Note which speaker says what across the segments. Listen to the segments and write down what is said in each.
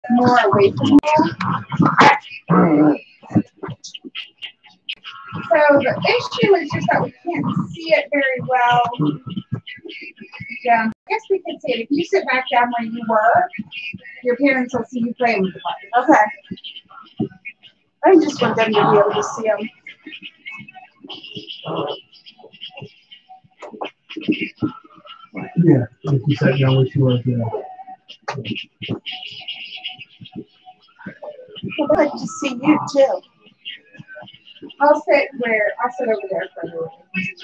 Speaker 1: more away from you. So the issue is just that we can't see it very well. Yeah, I guess we can see it. If you sit back down where you were, your parents will see you playing with the button. Okay. I just want them to be able to see them.
Speaker 2: Yeah, if you sat down with you right there.
Speaker 1: I'd like to see you too. I'll sit over there for a little.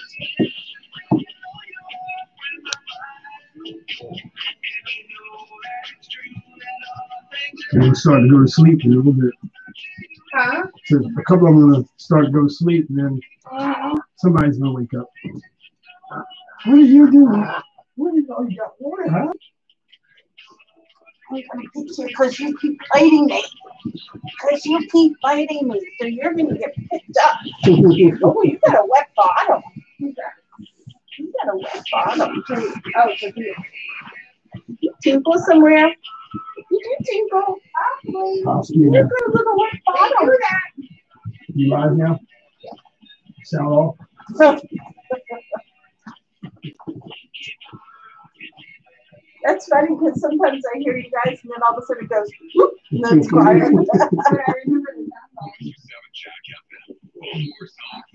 Speaker 2: And we're starting to go to sleep in a little bit.
Speaker 1: Huh?
Speaker 2: So a couple of them are going to start to go to sleep, and then somebody's going to wake up. What did you do? What did you got water, huh?
Speaker 1: I'm going to get you because you keep biting me. Because you keep biting me, so you're going to get picked up. Oh, you got a wet bottom. You got a wet bottom. Oh, so you tinkle somewhere? You do tinkle. Possibly. You got a little wet bottom. Do that.
Speaker 2: You live now? Sound off?
Speaker 1: That's funny because sometimes I hear you guys and then all of a sudden it goes, whoop, and then it's quiet. I remember the sound.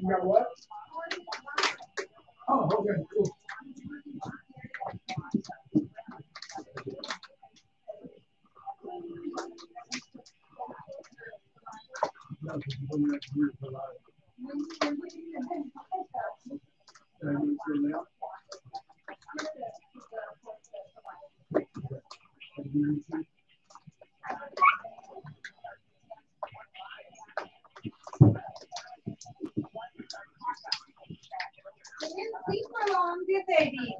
Speaker 2: got what? Oh, okay, cool.
Speaker 1: They didn't sleep for long, did they, Dee?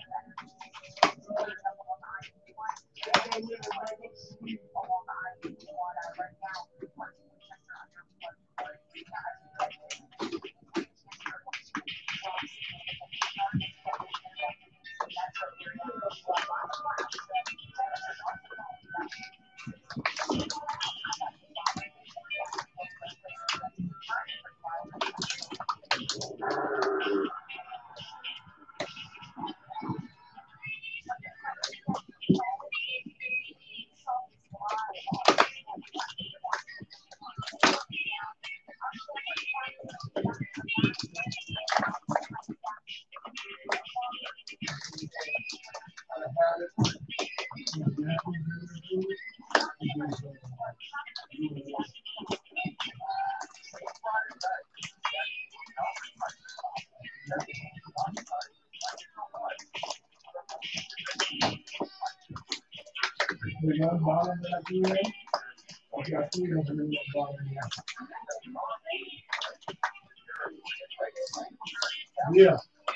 Speaker 2: Yeah.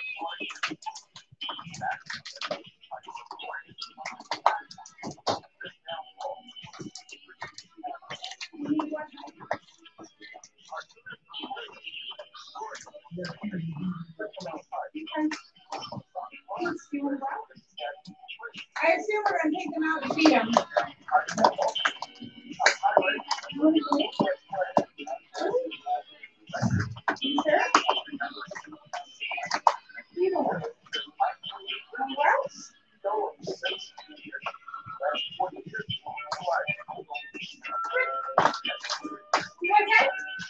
Speaker 1: I assume we're going to take them out and feed them. Sure. Feed them. What else? You want that?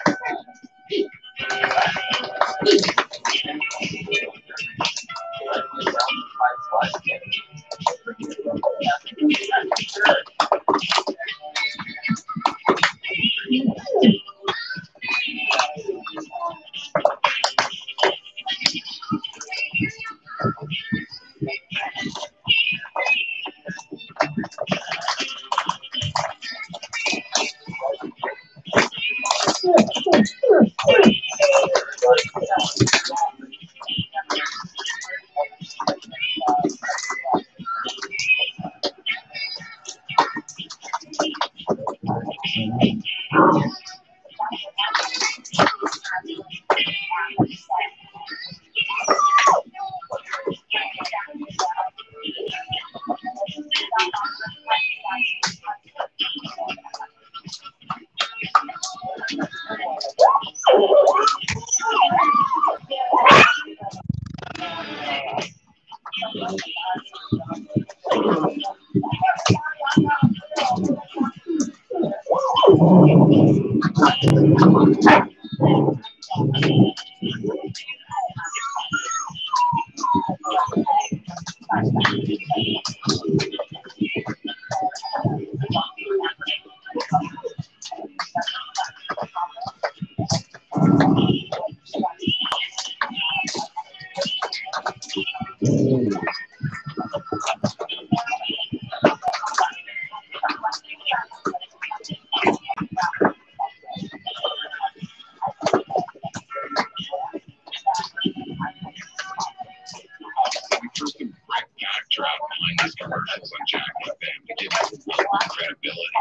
Speaker 3: backdrop behind these commercials on Jack FM to give it credibility.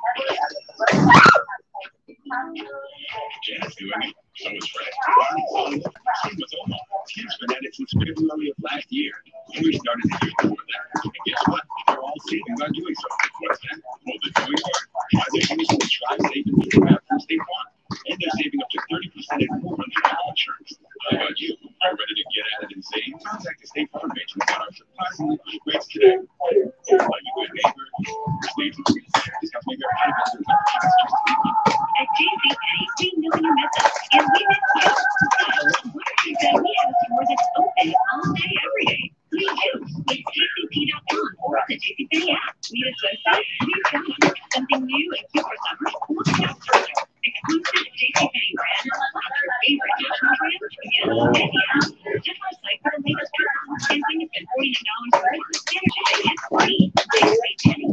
Speaker 3: Jazz doing it. So is Fred. Same with Omar. He's been at it since February of last year. And we started the year before that. And guess what? They're all saving by doing so. What's that? Well, the doing part. Why they're using the Try Save and Think About from State Farm. And they're saving up to 30% and more on their health insurance. How about you? Are you ready to get at it and save? Contact the State Farm agent about our surprisingly great rates today. Are you a neighbor? State Farm. Discounts may vary.
Speaker 4: At JCPenney, we know you miss us, and we miss you. So, what if you said we have a store that's open all day, every day? We do. It's JCP.com or the JCPenney app. Need a swimsuit? We've got one. Something new and cute for summer? Look no further. Exclusive JCPenney brands, plus your favorite national brands? Yes, and yeah. Check our site for the latest trends. Anything has been $49 or more. Standard shipping is free. JCPenney.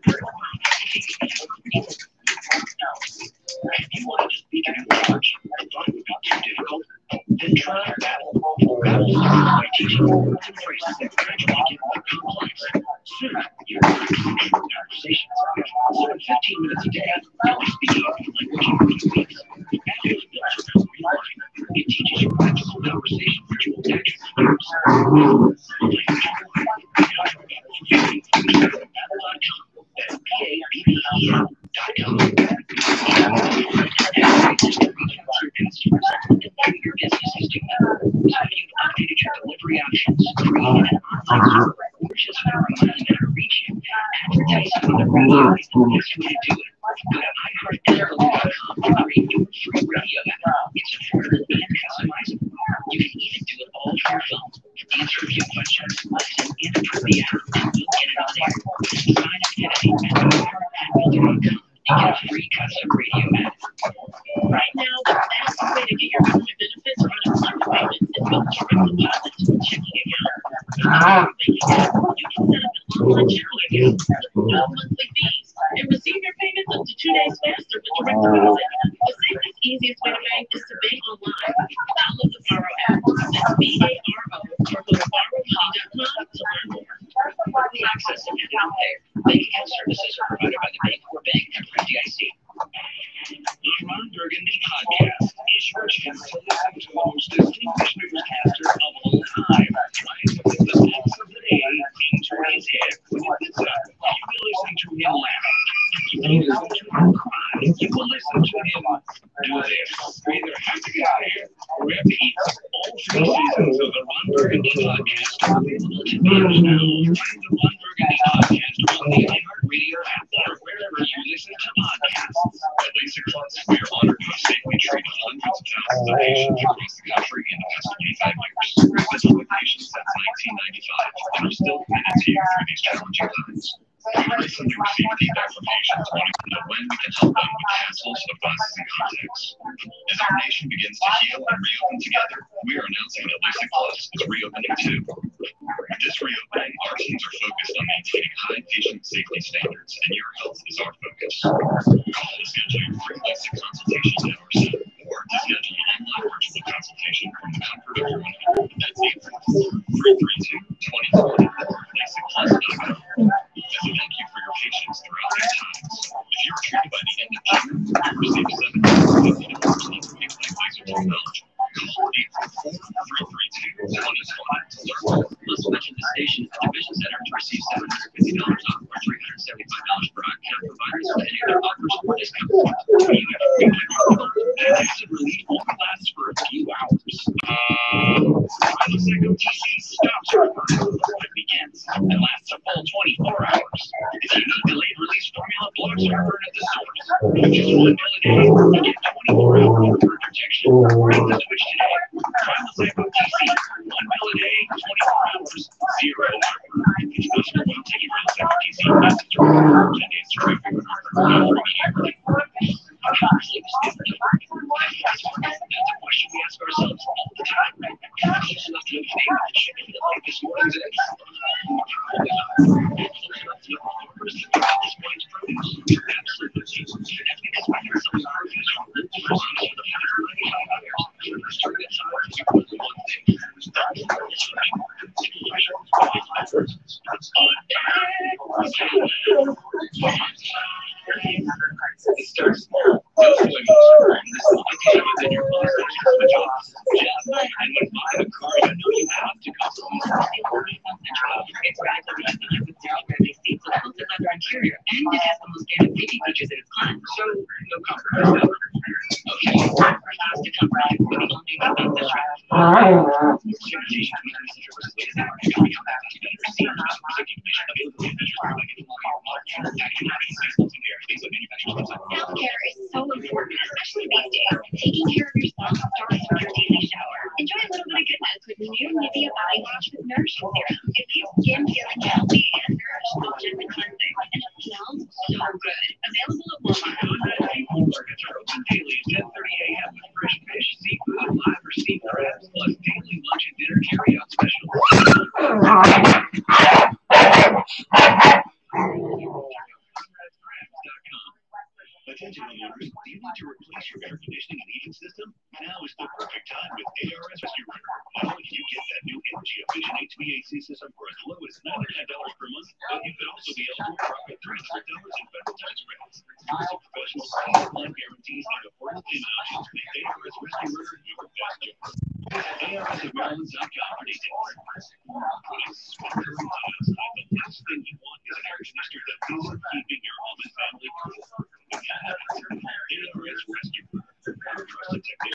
Speaker 3: If you want to just be kind of large, I thought it would be too difficult, then try Babel. Babel starts by teaching you words and phrases that gradually get more complex. Soon, you're going to have conversations. So in 15 minutes a day, you'll be speaking a new language in 3 weeks. Babel is built around real life. It teaches you practical conversation that you will naturally use. Babel.com. That's Babel.com. Your business is doing that. So you've updated your delivery options, created an online store, or just found a way to reach you. Advertising on the radio is the best way to do it. Go to iHeartRadio.com to create your free radio app. It's affordable and customizable. You can even do it all from your phone. Answer a few questions, listen, and approve the app, and you'll get it on air. Sign up today at iHeartRadio.com. You get a free custom radio app. Right now, the best way to get your government benefits or unemployment payments is with direct deposit to a checking account. You can set up an online general account with no monthly fees and receive your payments up to 2 days faster with direct deposit. The safest, easiest way to bank is to bank online. Download the Borrow app. That's BARO or go to borrowmoney.com to learn more. We access and hand pay. Bank account services are provided by the bank or bank member FDIC. The Ron Burgundy Podcast is your chance to listen to the most distinguished newscaster of all time, trying to put the facts of the day into his head. When it gets up, you will listen to him laugh. You will listen to him cry. You will listen to him do this. You either have to get out of here or have to eat. All 3 seasons of the Ron Burgundy Podcast are available to binge now. Find the Ron Burgundy Podcast on the iHeartRadio app or wherever you listen to podcasts. At LASIK Plus, we are honored to have safely treated hundreds of thousands of patients across the country in the past 25 years. We've been with patients since 1995 and are still committed to you through these challenging times. We recently received feedback from patients wanting to know when we can help them with hassles of processing contacts. As our nation begins to heal and reopen together, we are announcing that LASIK Plus is reopening too. With this reopening, our teams are focused on maintaining high patient safety standards, and your health is our focus. Call to schedule your free LASIK consultation at our center, or to schedule an online virtual consultation from the comfort of your own home. That's 833-332-2020 or LASIKplus.com. As a thank you for your patience throughout these times. If you were treated by the end of June, you received $750 for laser technology. Call 844-332-2020 to learn more. Let's mention the station at the Division Center to receive $750 off or $375 per on-cap providers with any other offers or discounts. You have a free that acid relief only lasts for a few hours. Prilosec OTC stops your burn. It begins and lasts a full 24 hours. If you need delayed release formula, blocks your burn at the source. For just 1 pill a day, you get 24-hour burn protection. Make the switch today. Prilosec OTC. 1 pill a day, 24 hours, 0 heartburn. It's possible while taking Prilosec OTC. That's a direct 10 days to recover from heartburn. That's a question we ask ourselves all the time. Just enough to know the should feel like this morning's eggs. This morning's produce. Absolutely. That's because we hear some produce from the first of the past 95 years. Starting at times, you put one thing. It starts now. Those women within your mustache for jobs. And when buying a car, you know you have to customize it's radically redesigned with zero gravity seats with tilted leather interior, and it has the most standard safety features in its class. So no compromise ever. Okay, time for us to compromise with the all-new Nissan Sentra. Certification to meet Nissan versus latest hour. Come back to better see our customer safety information available in features like a new model, packaging options, 6 months in there. Things like manufacturing.
Speaker 4: Self-care is so important, especially these days. Taking care of yourself starts with your daily shower. Enjoy a little bit of goodness with new Nivea body wash with nourishing serum. It leaves skin feeling healthy and nourished, soft and cleansing, and it smells so good. Available at Walmart.
Speaker 3: Seafood markets are open daily at 10:30 a.m. with fresh fish, seafood, live or steamed crabs, plus daily lunch and dinner carry-out specials. Attention homeowners, do you need to replace your air conditioning and heating system? Now is the perfect time with ARS Rescue Renter. Not only can you get that new energy-efficient HVAC system for as low as $99 per month, but you could also be eligible for up to $300 in federal tax credits. Use a professional line guarantees and affordable payment options to make ARS Rescue Renter your best choice. ARSofMaryland.com for details. Putting smoker and outside, the last thing you want is an air conditioner that isn't keeping your home and family cool.